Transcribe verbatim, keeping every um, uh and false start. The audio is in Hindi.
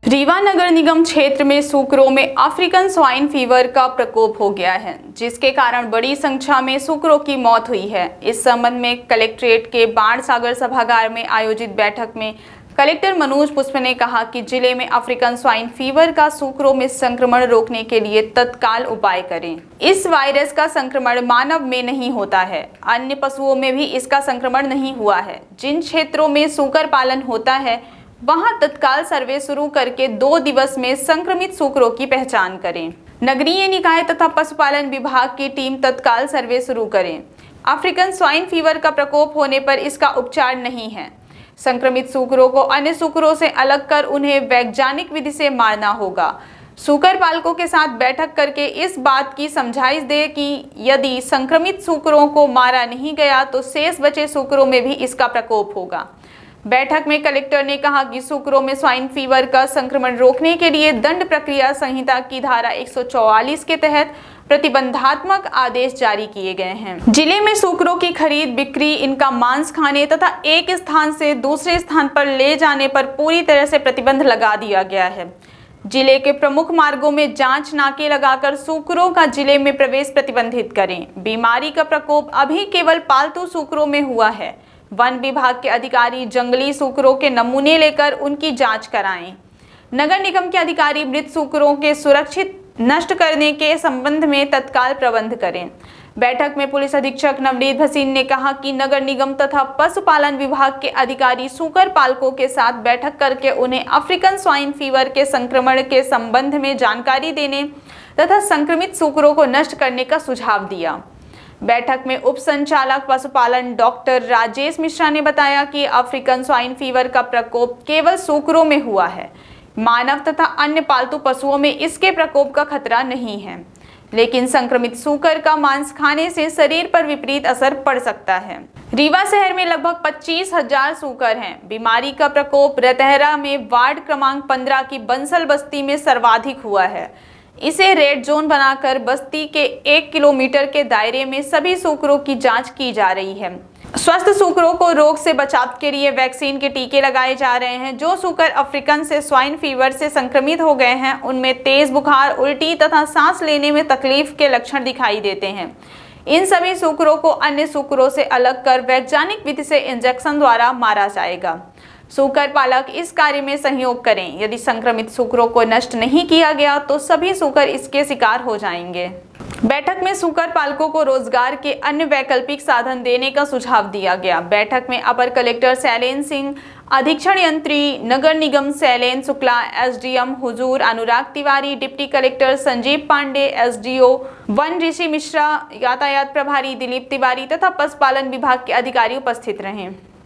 रीवा नगर निगम क्षेत्र में सूकरों में अफ्रीकन स्वाइन फीवर का प्रकोप हो गया है, जिसके कारण बड़ी संख्या में सूकरों की मौत हुई है। इस संबंध में कलेक्ट्रेट के बाण सागर सभागार में आयोजित बैठक में कलेक्टर मनोज पुष्प ने कहा कि जिले में अफ्रीकन स्वाइन फीवर का सूकरों में संक्रमण रोकने के लिए तत्काल उपाय करें। इस वायरस का संक्रमण मानव में नहीं होता है, अन्य पशुओं में भी इसका संक्रमण नहीं हुआ है। जिन क्षेत्रों में सूकर पालन होता है वहां तत्काल सर्वे शुरू करके दो दिवस में संक्रमित सूकरों की पहचान करें। नगरीय निकाय तथा पशुपालन विभाग की टीम तत्काल सर्वे शुरू करें। अफ्रीकन स्वाइन फीवर का प्रकोप होने पर इसका उपचार नहीं है। संक्रमित सूकरों को अन्य सूकरों से अलग कर उन्हें वैज्ञानिक विधि से मारना होगा। सूकर पालकों के साथ बैठक करके इस बात की समझाइश दे कि यदि संक्रमित सूकरों को मारा नहीं गया तो शेष बचे सूकरों में भी इसका प्रकोप होगा। बैठक में कलेक्टर ने कहा कि सूकरों में स्वाइन फीवर का संक्रमण रोकने के लिए दंड प्रक्रिया संहिता की धारा एक सौ चौवालीस के तहत प्रतिबंधात्मक आदेश जारी किए गए हैं। जिले में सूकरों की खरीद बिक्री, इनका मांस खाने तथा एक स्थान से दूसरे स्थान पर ले जाने पर पूरी तरह से प्रतिबंध लगा दिया गया है। जिले के प्रमुख मार्गों में जांच नाके लगाकर सूकरों का जिले में प्रवेश प्रतिबंधित करें। बीमारी का प्रकोप अभी केवल पालतू सूकरों में हुआ है। वन विभाग के अधिकारी जंगली सूकरों के नमूने लेकर उनकी जांच कराएं। नगर निगम के अधिकारी मृत सूकरों के सुरक्षित नष्ट करने के संबंध में तत्काल प्रबंध करें। बैठक में पुलिस अधीक्षक नवनीत भसीन ने कहा कि नगर निगम तथा पशुपालन विभाग के अधिकारी सूकर पालकों के साथ बैठक करके उन्हें अफ्रीकन स्वाइन फीवर के संक्रमण के संबंध में जानकारी देने तथा संक्रमित सूकरों को नष्ट करने का सुझाव दिया। बैठक में उप संचालक पशुपालन डॉक्टर राजेश मिश्रा ने बताया कि अफ्रीकन स्वाइन फीवर का प्रकोप केवल सूकरों में हुआ है। मानव तथा अन्य पालतू पशुओं में इसके प्रकोप का खतरा नहीं है, लेकिन संक्रमित सूकर का मांस खाने से शरीर पर विपरीत असर पड़ सकता है। रीवा शहर में लगभग पच्चीस हजार सूकर हैं। बीमारी का प्रकोप रतहरा में वार्ड क्रमांक पंद्रह की बंसल बस्ती में सर्वाधिक हुआ है। इसे रेड जोन बनाकर बस्ती के एक किलोमीटर के दायरे में सभी सूकरों की जांच की जा रही है। स्वस्थ सूकरों को रोग से बचाव के लिए वैक्सीन के टीके लगाए जा रहे हैं। जो सूकर अफ्रीकन से स्वाइन फीवर से संक्रमित हो गए हैं उनमें तेज बुखार, उल्टी तथा सांस लेने में तकलीफ के लक्षण दिखाई देते हैं। इन सभी सूकरों को अन्य सूकरों से अलग कर वैज्ञानिक विधि से इंजेक्शन द्वारा मारा जाएगा। सूकर पालक इस कार्य में सहयोग करें। यदि संक्रमित सूकरों को नष्ट नहीं किया गया तो सभी सूकर इसके शिकार हो जाएंगे। बैठक में सूकर पालकों को रोजगार के अन्य वैकल्पिक साधन देने का सुझाव दिया गया। बैठक में अपर कलेक्टर शैलेन सिंह, अधीक्षण यंत्री नगर निगम Shailen Shukla, SDM Huzur Anurag Tiwari, deputy collector Sanjeev Pandey, SDO वन ऋषि मिश्रा, यातायात प्रभारी दिलीप तिवारी तथा पशुपालन विभाग के अधिकारी उपस्थित रहे।